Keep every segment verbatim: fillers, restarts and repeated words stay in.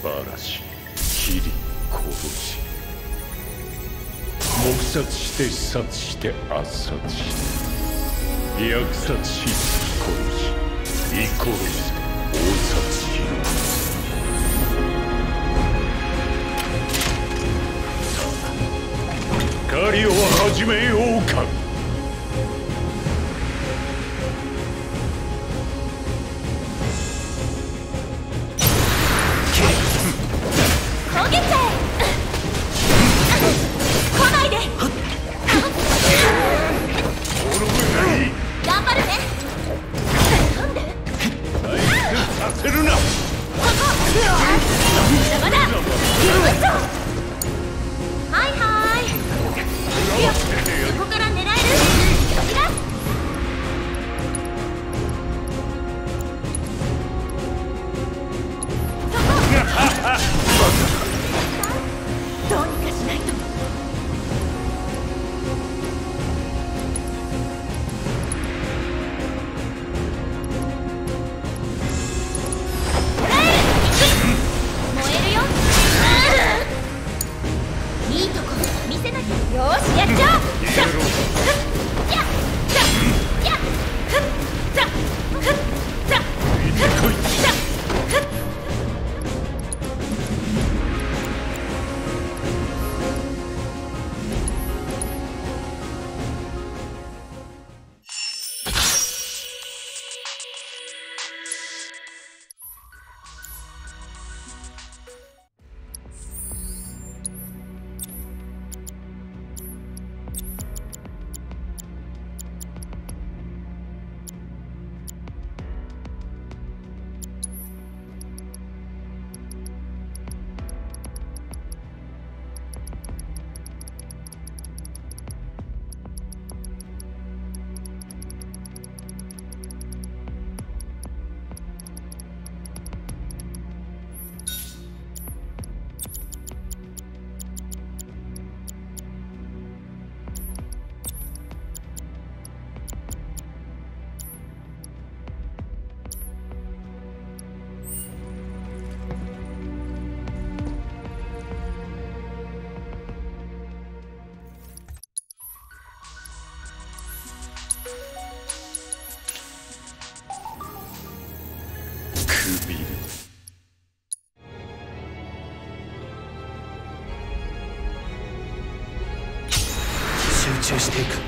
ばらし切り殺し黙殺して視察して圧殺して虐殺し殺し居殺し応殺しさあ狩りを始めようか。 集中していく。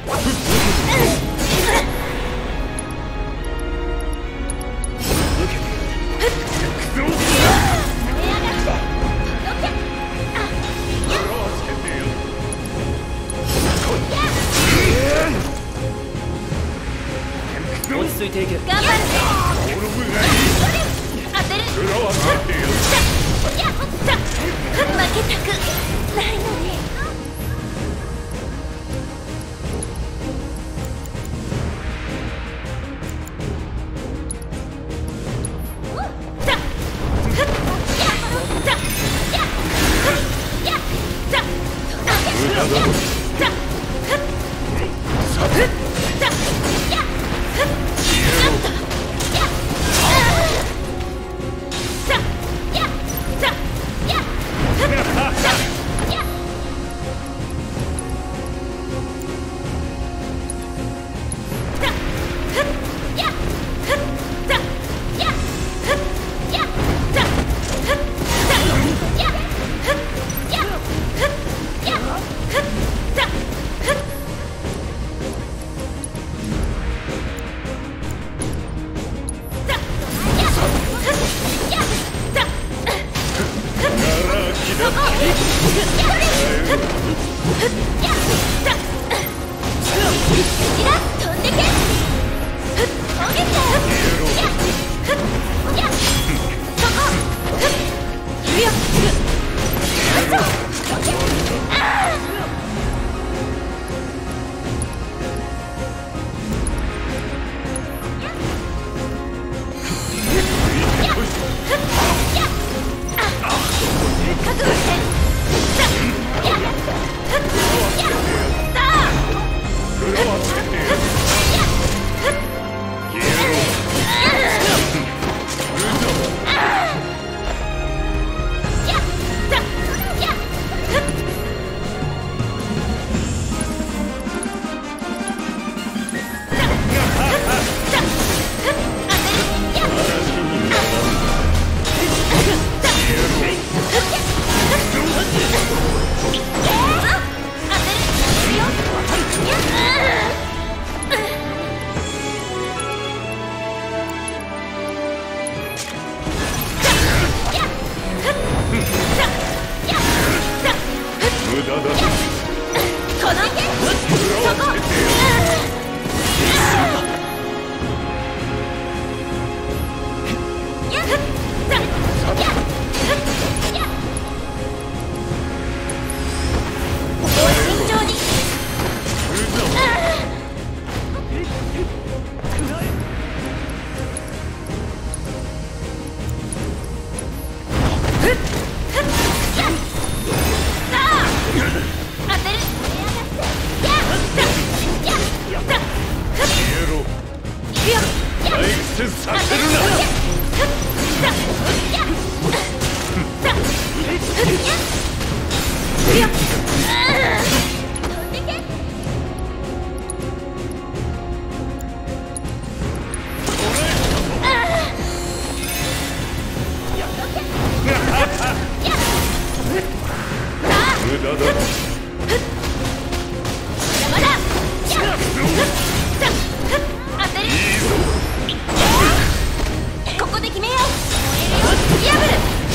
落ち着いていけ。頑張る。当てる。負けたくないのに。 させるな。無駄だ。 ここで決めよう。破る。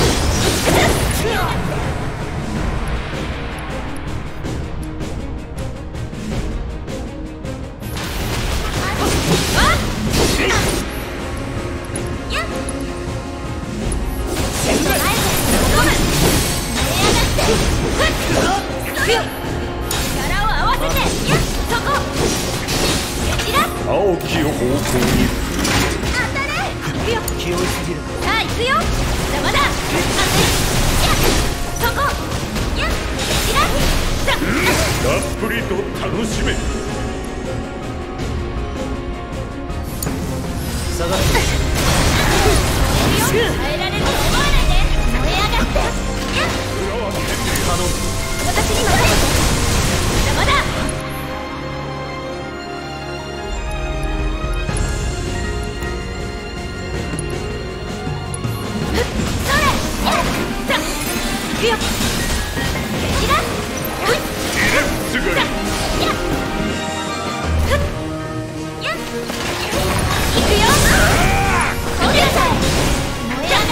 青き方向に気負いすぎる。さあ行くよ。邪魔だ。そこ。やったっぷりと楽しめ。 下がって耐えられると思わないで。燃え上がって。やっ頼む。 私には邪魔だ。行くよ。 すぐに。 行くよ。これさえ燃え上がって。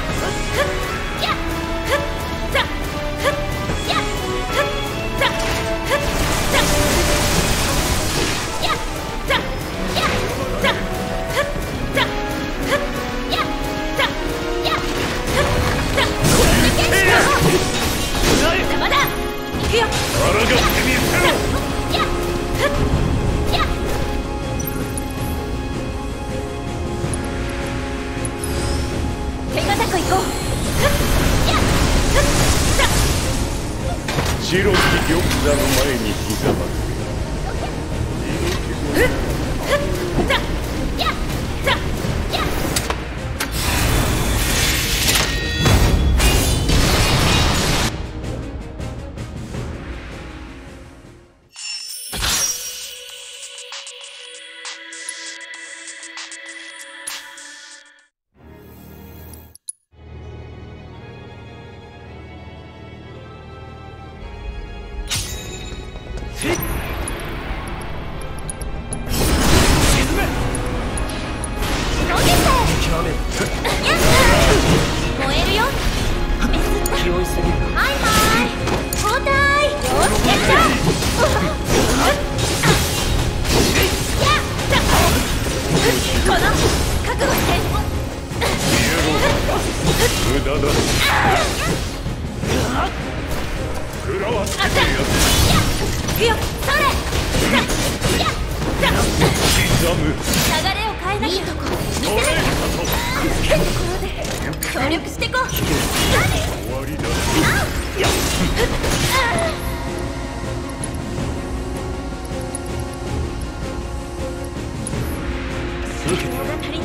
邪魔だ。行くよ。 抗ってみせろ。 手堅く行こう。 白き玉座の前にひざまず燃えるよ。気負いすぎる。はいはい交代。よしやっちゃう。この覚悟して。 無駄だ。食らわせてやる。 行くよ。それ。 刻む。 流れを変えなきゃ。いいとこ見せる。協力してこう。 終わりだ。 量が足りない。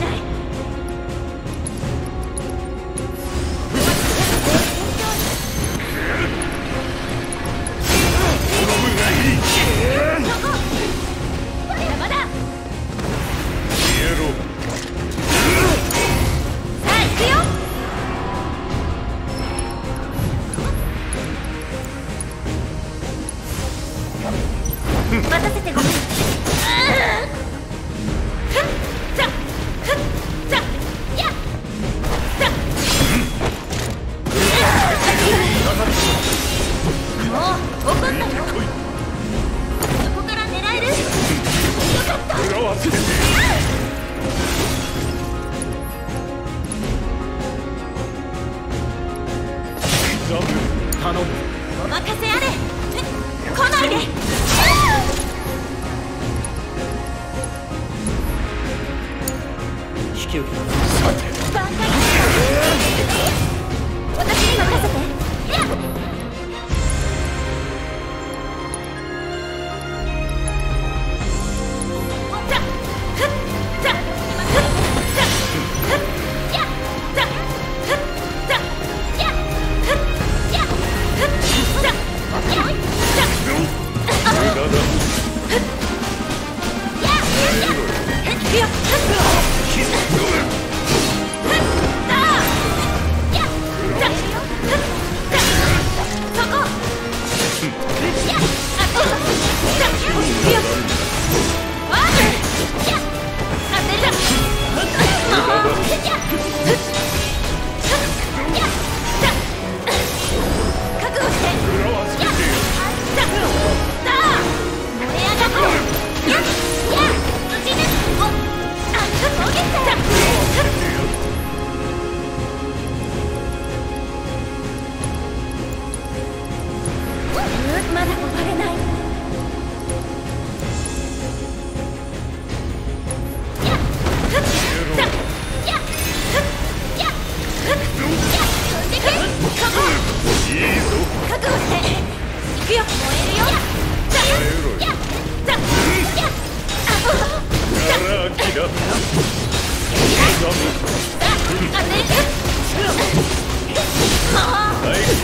邪魔だ。さあ行くよ。待たせてごめん。もう怒ったよ。そこから狙える。よかった。 食らわせて。刻む。頼む。 お任せあれ。来ないで。 引き受けた。さて。 挽回。私に任せて。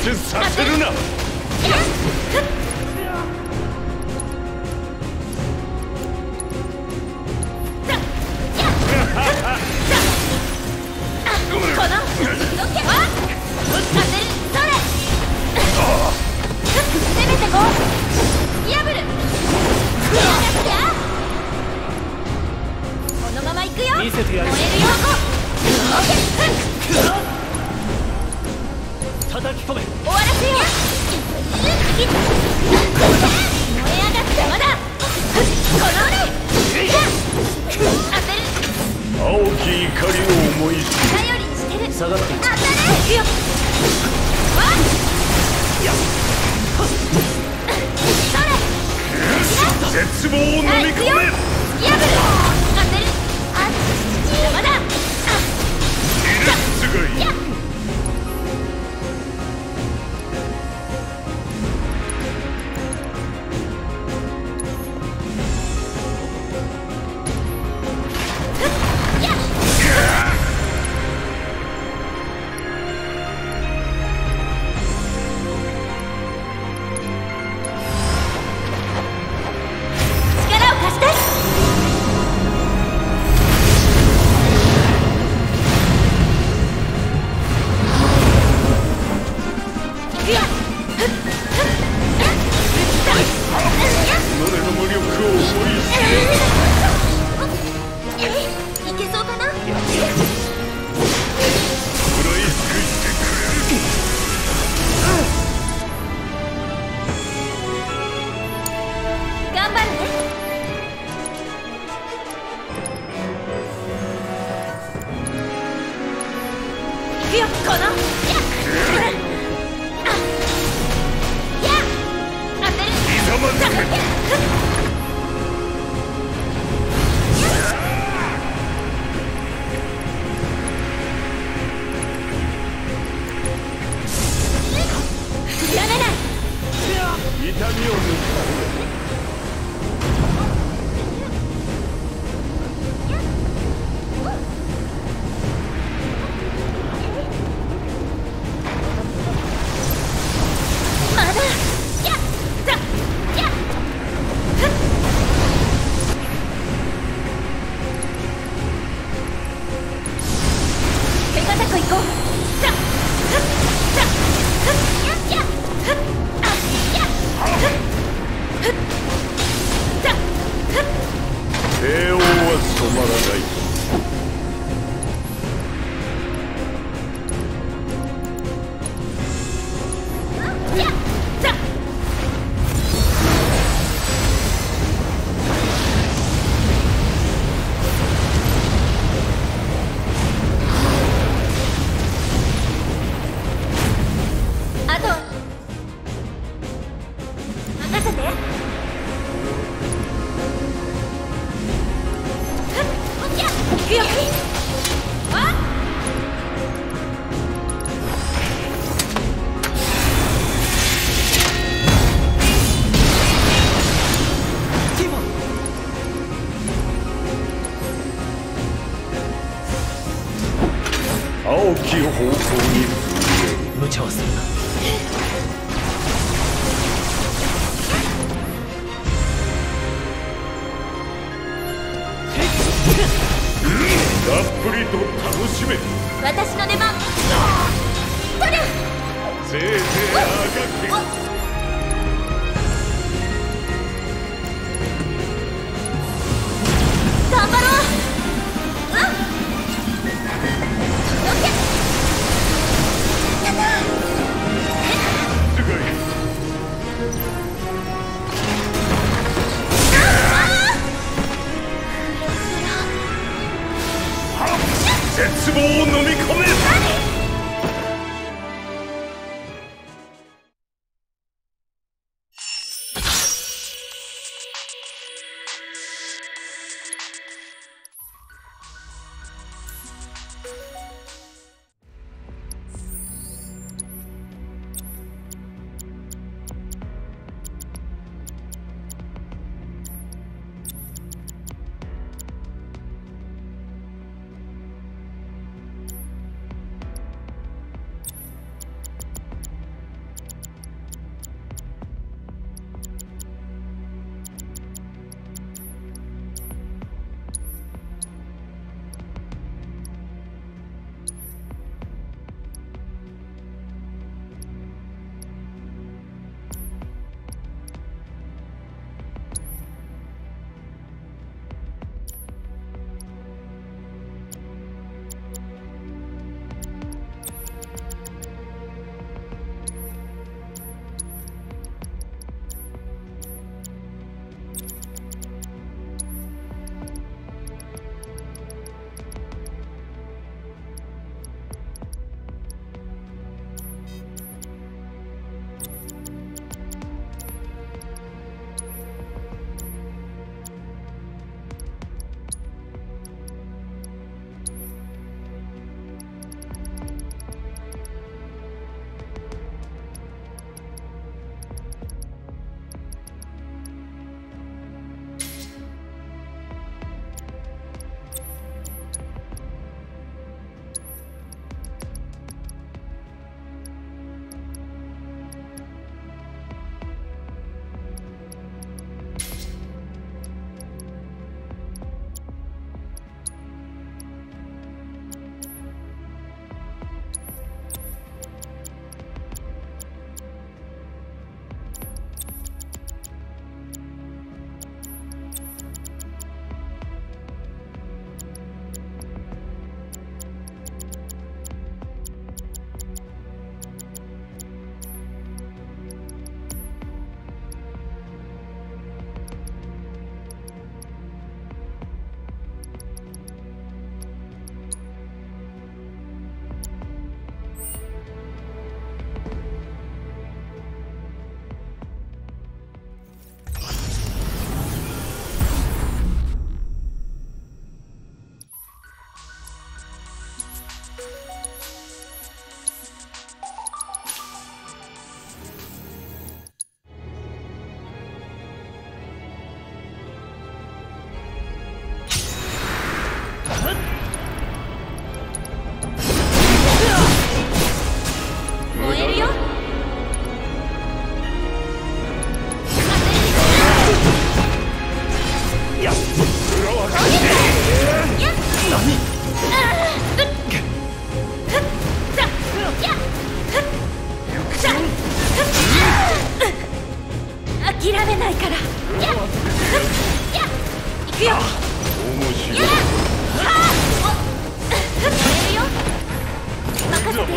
手させるな。 見せてやる。叩き込め。 終わらせよう。燃え上がったまだ。このね。当てる。 青き怒りを思い知る。 頼りにしてる。 下がって。 当たれ。よっ。わっ。 やっ。 それ。 絶望を飲み込め。 破る。当てる。あ、まだ。 すごい。 やっ。 青き方向に無茶はするな。 たっぷりと楽しめ。 私の出番。取れ。 せいぜいあがけ。 頑張ろう。 絶望を飲み込め。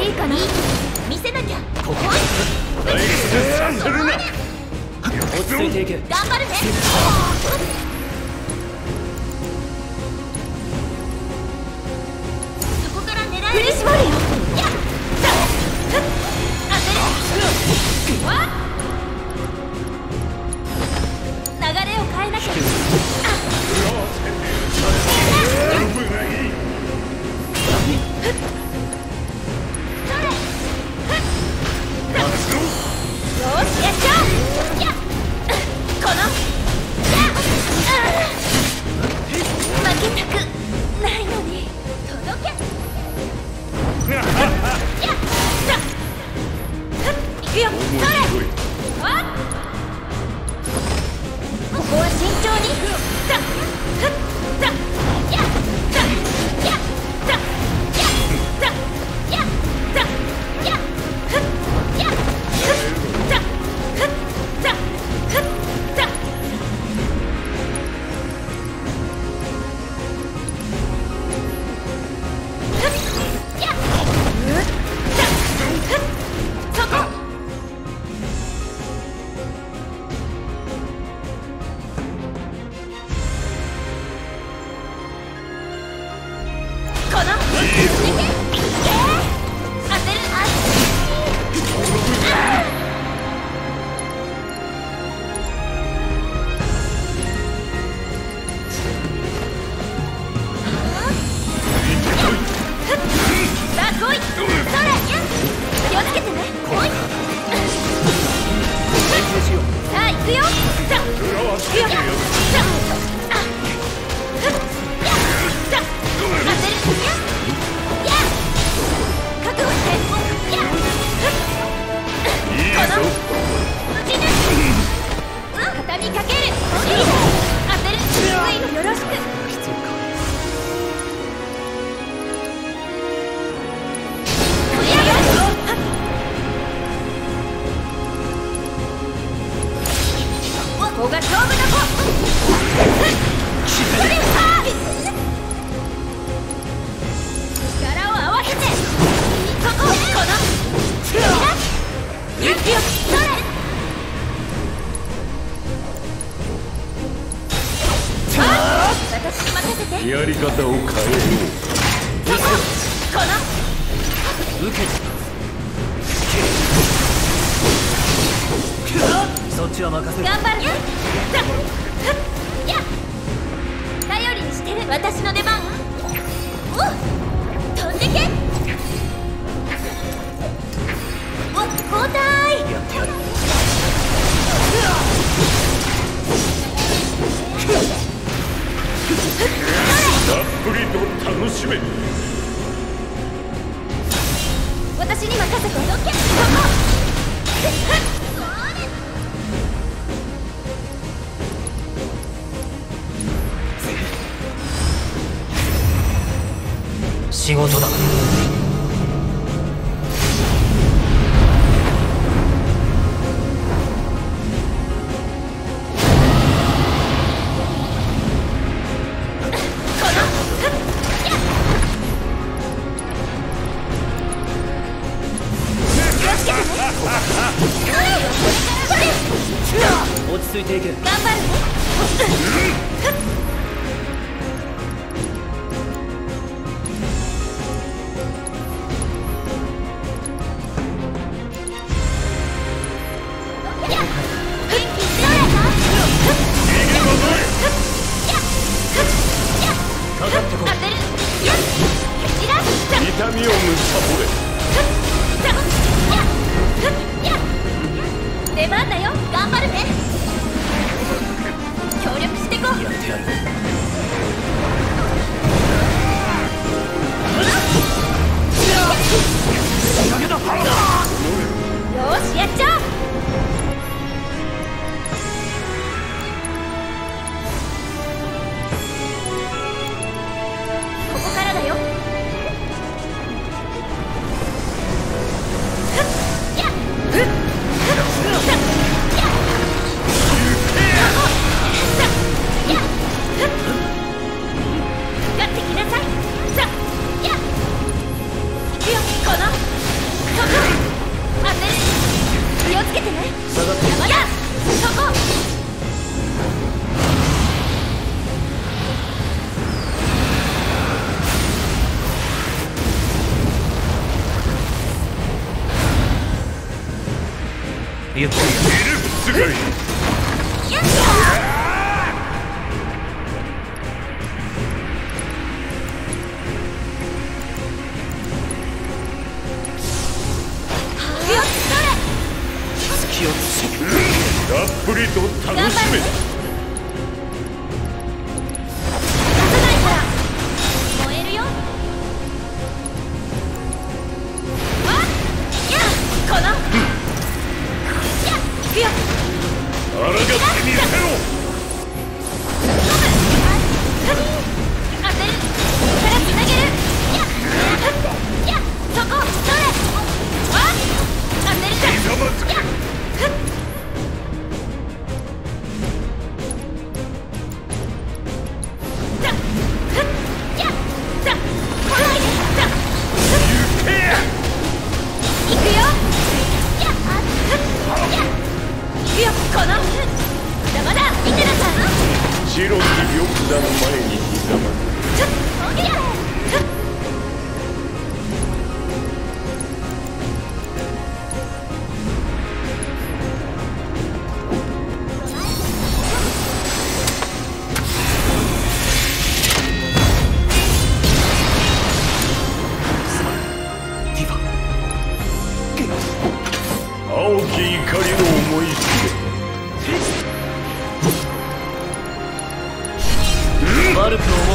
いかな。見せなきゃ。 ここ退出させるな。 落ち着いていけ。 頑張るね。そこから狙える。振り絞るよ。やっ当てる。わっ流れを変えなきゃ。よしやっちゃう。やっこのやっ負けたくないのに届け。やっさ行くよ。それわっここは慎重に。ささやっさやっさやっさやっさやっやっさささやっそこ。この当てる。さあ来い。それ気をつけてね。来い。さあ行くよ。さあ行くよ。さああやさあ当てる。やや覚悟して。やこの打ち抜く。畳みかける。いい当てる。低いのよろしく。ここが勝負だぞ。力を合わせてこここのゆっくりそれ私に任せて。 やり方を変えよう。 そここの受けてそっちは任せる。 頑張るね。さや頼りにしてる。私の出番。お飛んでけ。お交代。 やってやる。 たっぷりと楽しめ。 私に任せて。届け。ここ仕事だ。落ち着いていけ。 頑張るね。 痛みをむさぼれ。 出番だよ。頑張るね。協力してこう。 やってやる。 下がって山だそこゆっくりすごい。 やった隙をつけたっぷりと楽しめ。 出さないから燃えるよ。あっやこのや行くよ。 抗ってみせろ。 当てるからつなげる。ややそこそれあ当てるじゃん。 貴様つけ。 や白き玉座の前にひざまず。青き怒りの思い知れ。 悪く思う。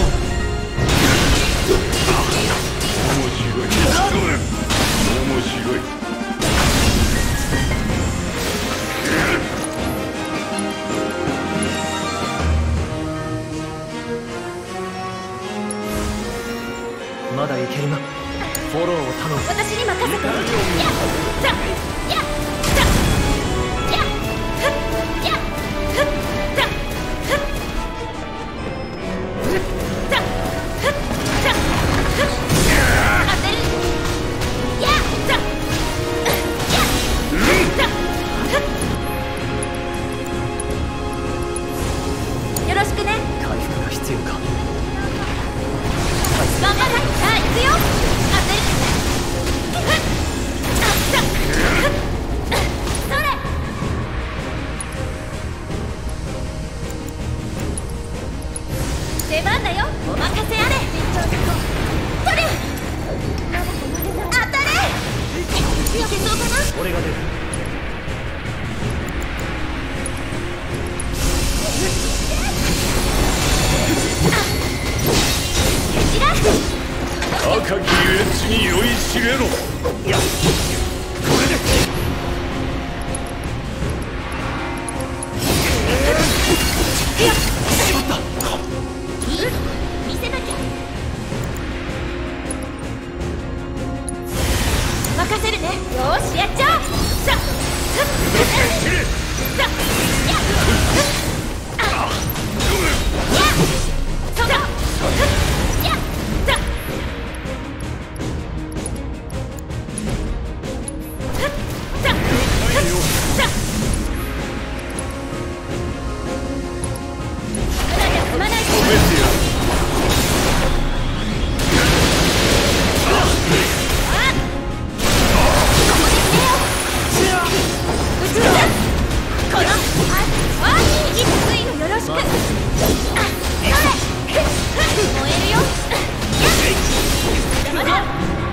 面白い。面白い。 まだいけるな。フォローを頼む。 私に任せて。やっざやっざやっふっやっふっざふっふっざふっざふっ当てるやっざやっざふっよろしくね。 回復が必要か。 頑張れ。さあ行くよ。当てるふっあっざふっそれ出番だよ。お任せあれ。取れ当たれ。いけそうかな。 俺が出る。 ちら赤きエッジに酔いしれろ。 いや、これでいやしまった。 いい見せなきゃ。任せるね。よーしやっちゃおう。さあふっさあやっふっあやっそうだふっやっさあふっさあふっさあ無駄じゃ済まない。 止めてやる。 このああいいついをよろしく。あそれ燃えるよ。邪魔だ。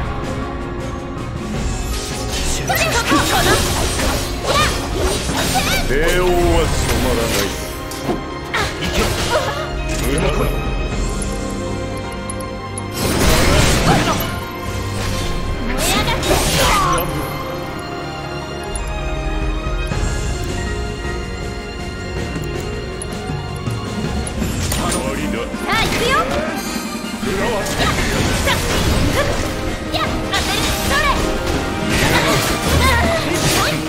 それそここのや平穏は染まらない。無駄だ。 燃え上がって終わりだ。 さあ行くよ。 裏はやっさふっやっ当てるそれおい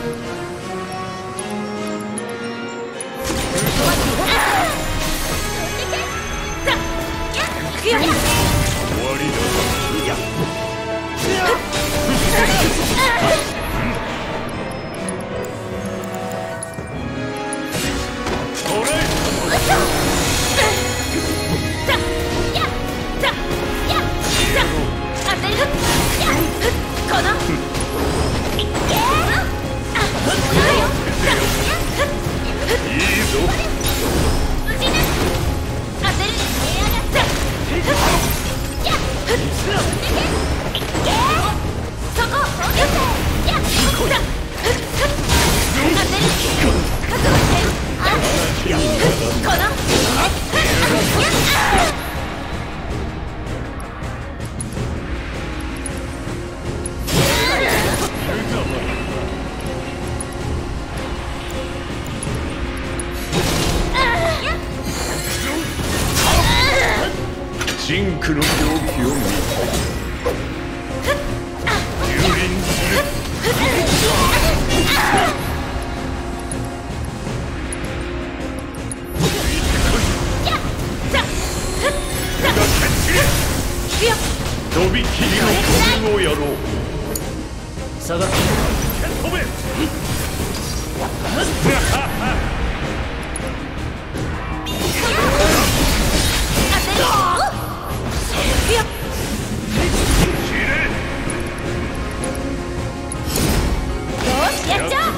飛んでけさやっ行くよ。 終わりだ。 いや、 それ真紅の狂気を見た蹂躙する。とびきりの飛びをやろう。 下がって飛べ。 やっちゃう。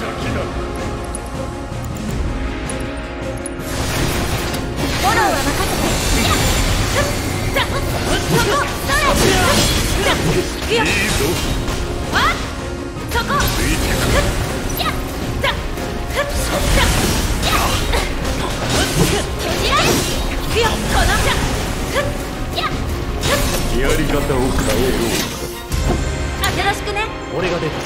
フォローは任せて。いいぞ。あ、そこ。ついてくる。やっ、だ、っ、だ、やっ、蹴り合い。行くよ、このじゃ。やっ、 やり方を変えようか。よろしくね。 俺が出た。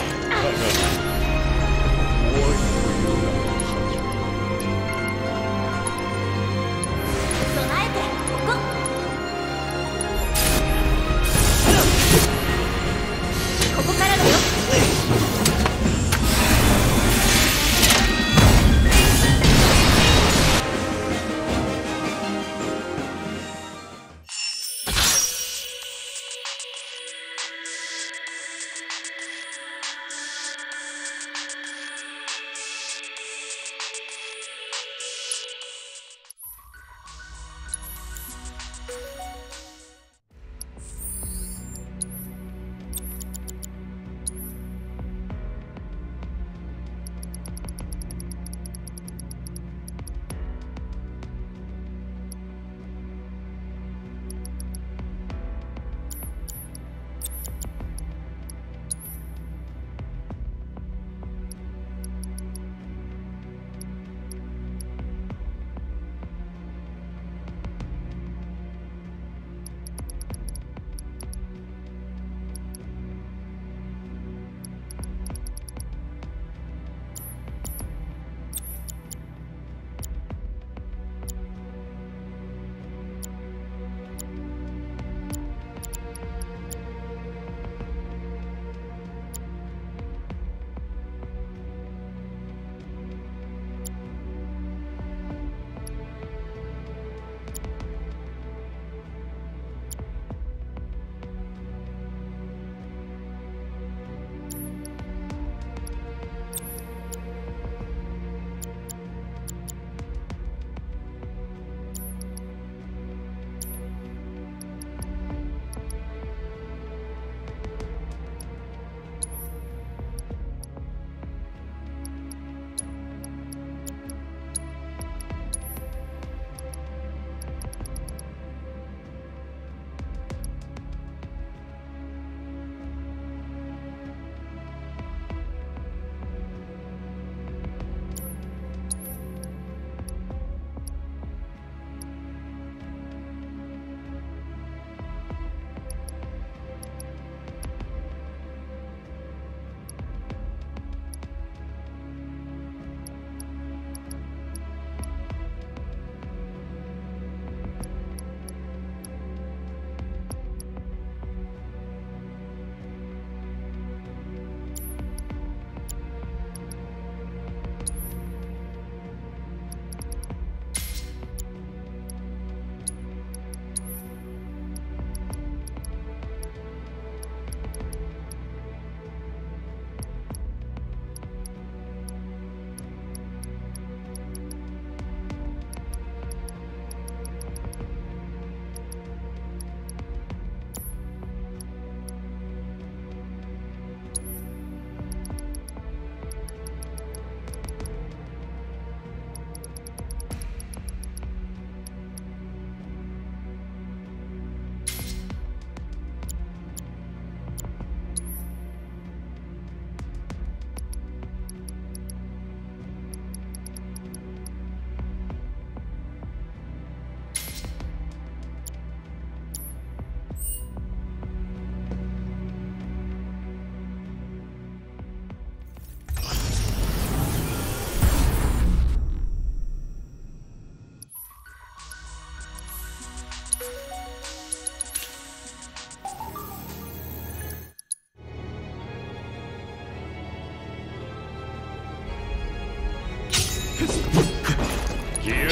消えろ。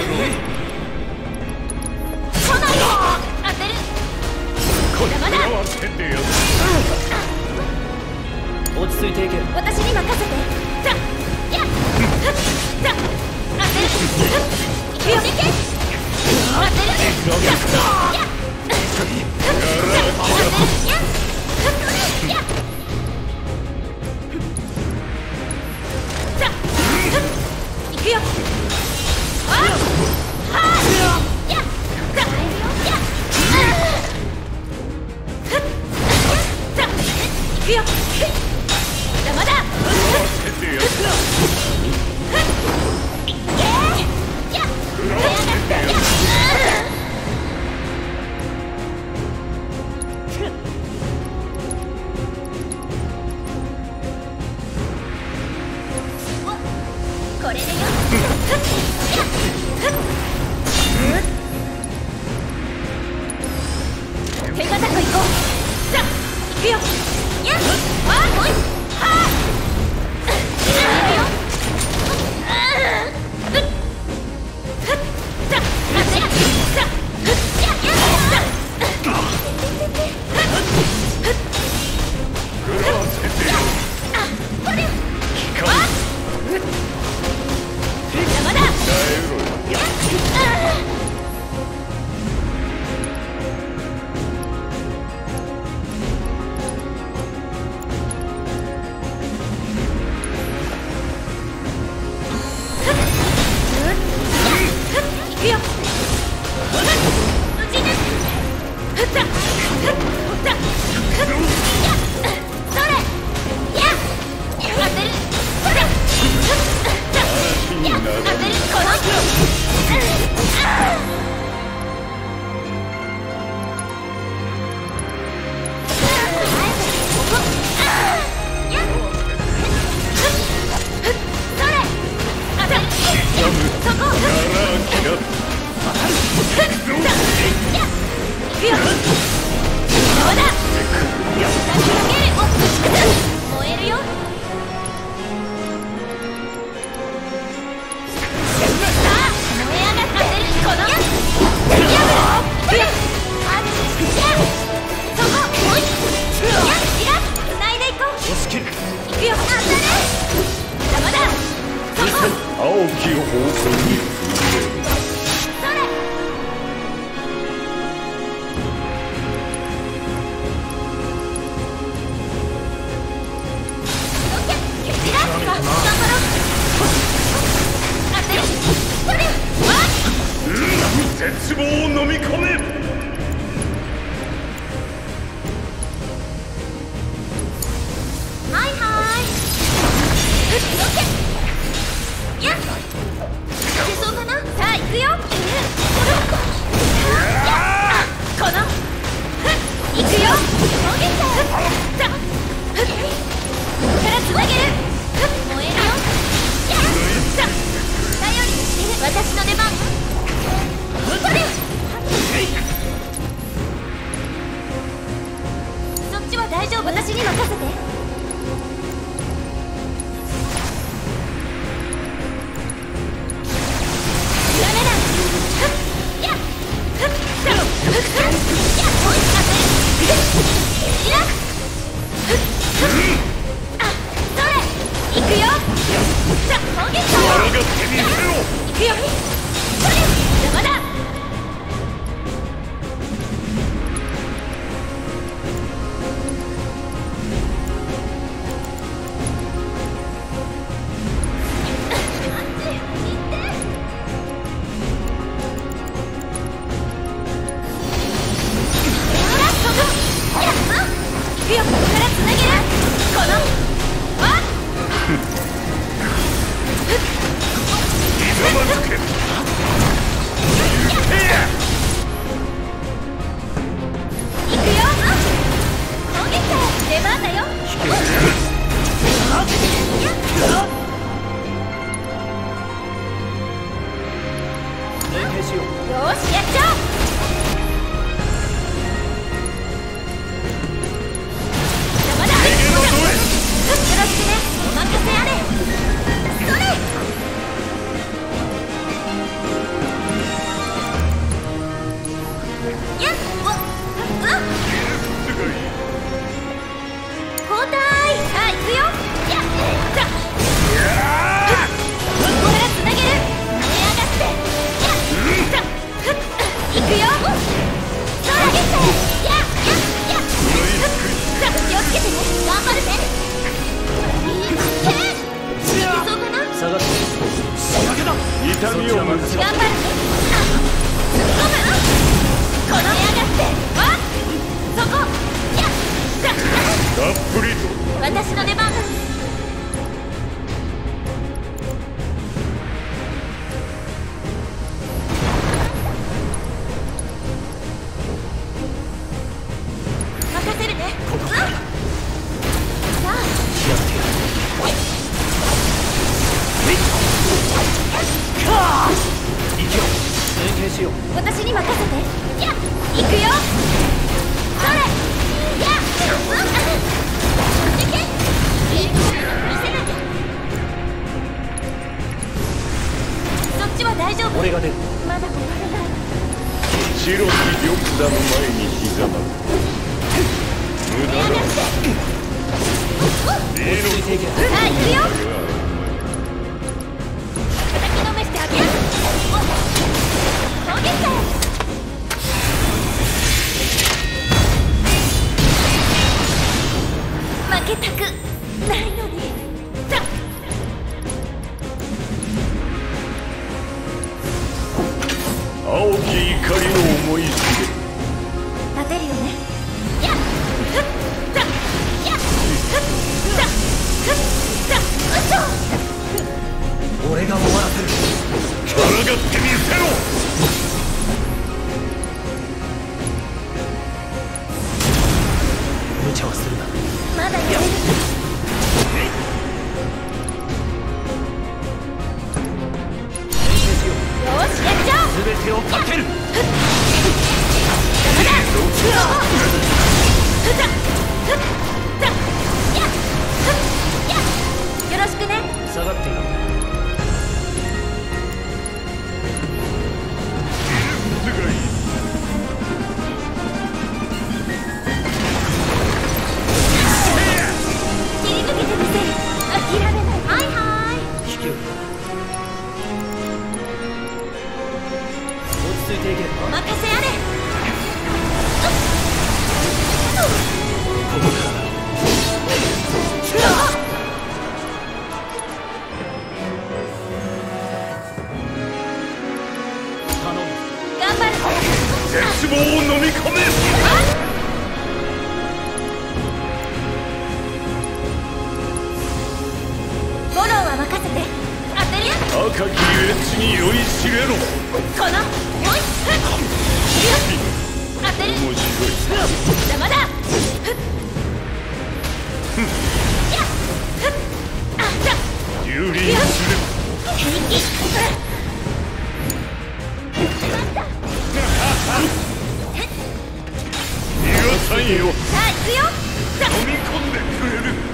来ないで。当てる。 これは当ててやる。 落ち着いていけ。 私に任せて。ザッやっザッ当てる。行くよ。当てる。ザッやっ行くよ。あっはーやっザッやっザッ行くよ。邪魔だ。これでよ。手堅くいこう。さあ行くよ。やっわーおいはー行くよ。さあ当てる。さあやっやっこれわっ邪魔だ。行くよ。うちね。ふったふったやっそれやっ当てる。それやっ当てる。この燃えるよ。 青き方向に震える。絶望を飲み込め。 はいはい。やっいけそうかな。さあ行くよ。この行くよ。からつなげる。燃えるよ。頼りにしてる。私の出番。これそっちは大丈夫。私に任せて。ダメだ。やっやっおいしかったね。いらあそれ行くよ。さあ攻撃だ。行くよ。それ邪魔だ。 痛みを頑張るね。突っ込む。この上がってあそこやったっぷりと私の出番。任せるね。 ここさあやってやる。かー行けよ。連携しよう。 私に任せて。やっ行くよ。それやっいけ見せなきゃ。そっちは大丈夫。 俺が出る。 まだ終われない。 白き玉座の前にひざまず無駄だ。 落ち着いていけ。 さあ行くよ。叩きのめしてあげる。おっ、投げたよ。負けたくないのに。さ青き怒りの思い知れ。 立てるよね。やっふっさやっふっさふっさうっそ。 俺が終わらせる。 抗ってみせろ。 無茶はするな。 まだやれる。よしやっちゃおう。 全てをかける。 まだふっふっさふっさやっふっやっよろしくね。 下がっていろ。 すがいい。 切り抜けてみせる。諦めない。はいはい。 引けよ。落ち着いていけ。 お任せあれ。 ここからだ。頼む。 頑張る。 絶望を飲み込め。 フォローは任せて。当てるよ。 赤きエッジに酔いしれろ。 このおいふっよし当てる。 面白い。 邪魔だ。ふっやっふっあっだ蹂躙する。 平気。 逃がさんよ。 さあ行くよ。さ飲み込んでくれる。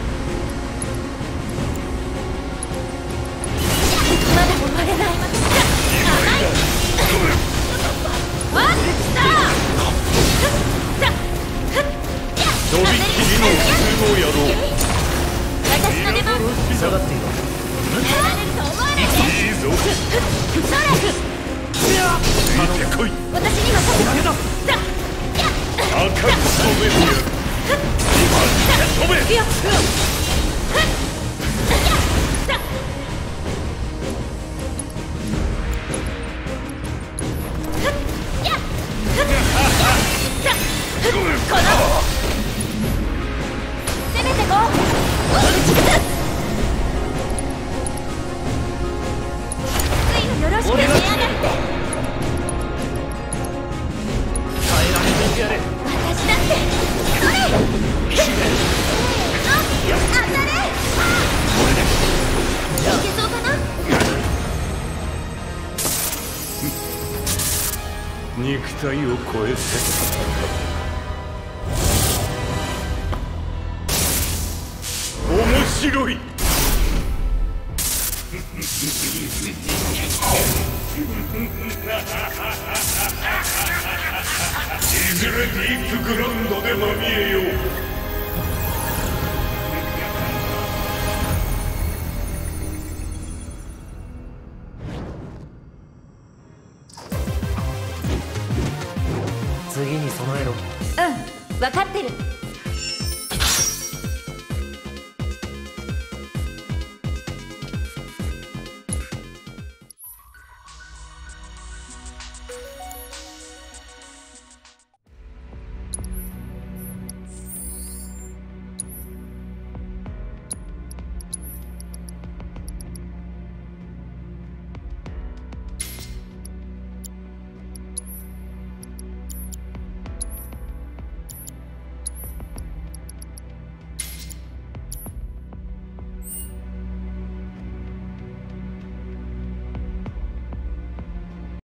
まだ終われない。甘い。ワンスターふっさふっやっとびっきりの普通の野郎。 私の出番。 下がっていろ。 やられると思わないで。 いいぞ。 それついてこい。 私に任せて。さやっ赤く染めてやる。今飛べ。 行くよ。ふっやっさふっやっふっさふっこの攻めてこう。打ち崩す。ついのよろしくしやがって。 耐えられてやれ。 私だってそれあ当たれ。いけそうかな。 肉体を超えて面白い。いずれディープグラウンドでまみえよう。 次に備えろ。 うん分かってる。